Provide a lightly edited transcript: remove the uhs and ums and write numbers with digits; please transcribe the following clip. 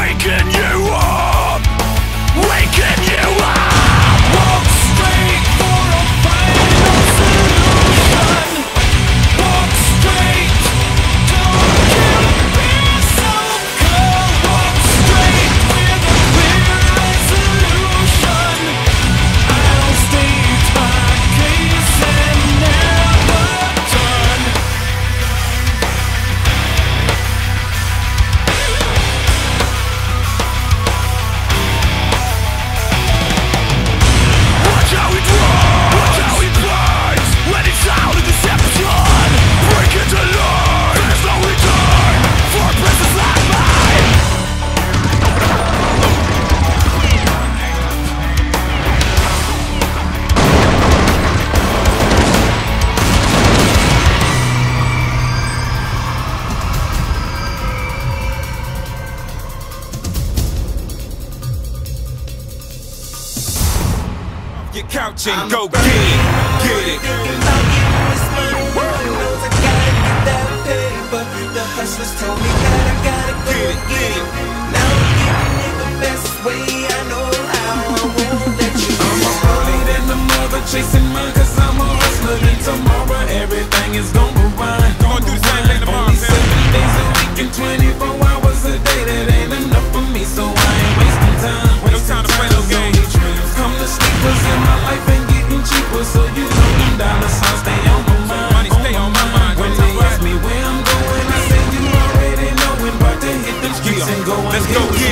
waking you up, waking you up. Walk straight for a final solution. Walk straight, don't you be so cold. Walk straight with a clear resolution. I'll state my case and never turn. Watch how he drives, watch how he plays. When it's out of deception, break into life. There's no return for a princess like mine. Your couch and go get it, get it. The hustlers told me that I gotta go get it. Now I'm giving it the best way I know how. I won't let you I'm a rollie than the mother chasing mine, cause I'm a hustler. Then tomorrow everything is gon' go fine. Gonna do the same thing tomorrow. Only 7 days a week and 24 hours a day. That ain't enough for me, so I ain't wasting time. No time to play no games. Come to sleepers in my life ain't getting cheaper, so you know them dollar signs stay on my mind. Money stay on my mind. When they ask me where I'm going, I say you already know. When about to hit them streets and go and Let's go.